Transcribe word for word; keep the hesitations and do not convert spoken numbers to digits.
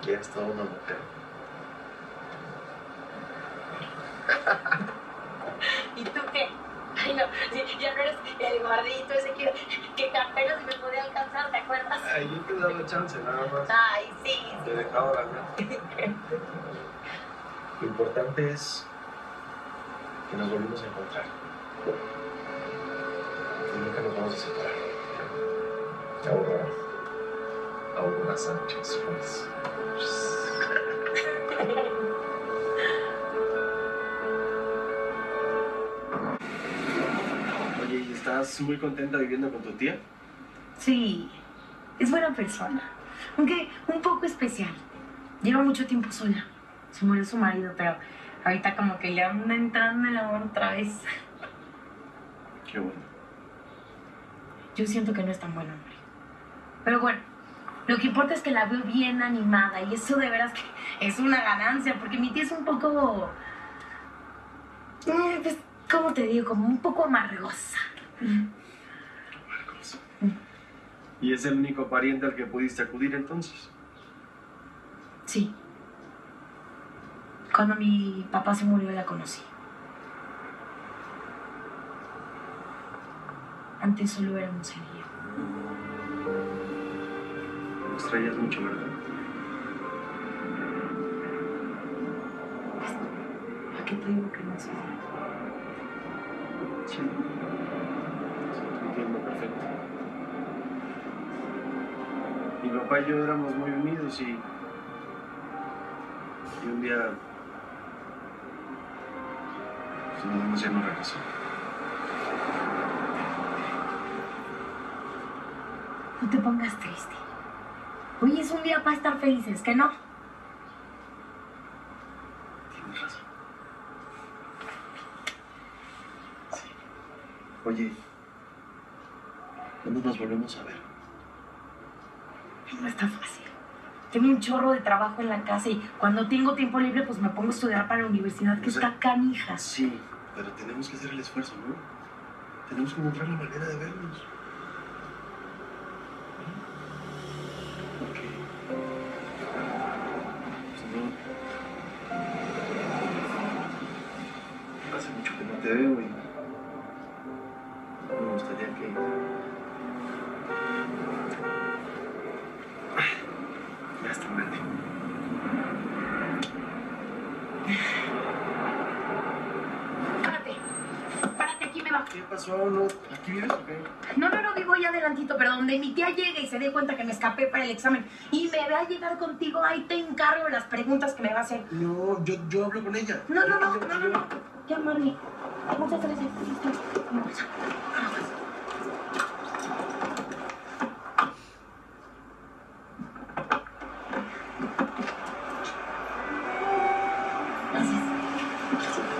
que eres toda una mujer. ¿Y tú qué? Ay, no, ya no eres el gordito ese que, que apenas me podía alcanzar, ¿te acuerdas? Ay, yo te daba chance, nada más. Ay, sí. Te dejaba ganar. Lo importante es que nos volvimos a encontrar. Y nunca nos vamos a separar. Aurora. Aurora Sánchez, pues. Oye, ¿y estás muy contenta viviendo con tu tía? Sí, es buena persona. Aunque un poco especial. Lleva mucho tiempo sola. Se murió su marido, pero ahorita como que le anda entrando el amor otra vez. Qué bueno. Yo siento que no es tan buen hombre. Pero bueno, lo que importa es que la veo bien animada y eso de veras que es una ganancia, porque mi tía es un poco... eh, pues, ¿cómo te digo? Como un poco amargosa. Amargosa. ¿Y es el único pariente al que pudiste acudir entonces? Sí. Cuando mi papá se murió la conocí. Antes solo éramos él y yo. Me extrañas mucho, ¿verdad? ¿A qué te digo que no sé? Sí. Sí, te entiendo perfecto. Mi papá y yo éramos muy unidos y... Y un día... Pues nos vimos ya no regresó. No te pongas triste. Hoy es un día para estar felices, ¿que no? Tienes razón. Sí. Oye, ¿cuándo nos volvemos a ver? No está fácil. Tengo un chorro de trabajo en la casa y cuando tengo tiempo libre pues me pongo a estudiar para la universidad, que O sea, está canija. Sí, pero tenemos que hacer el esfuerzo, ¿no? Tenemos que encontrar la manera de vernos. Porque... Pues no... Hace mucho que no te veo y... Me gustaría que... Ya está grande. Párate. Párate, aquí me va. ¿Qué pasó? ¿No? ¿Aquí vives o qué? No, no, no, vivo ahí adelantito, pero donde mi tía llegue y se dé cuenta que me escapé para el examen y me va a llegar contigo, ahí te encargo las preguntas que me va a hacer. No, yo, yo hablo con ella. No, no, Yo- no, yo- no, no, yo- no. Llamarme. Muchas gracias. Vamos. Gracias.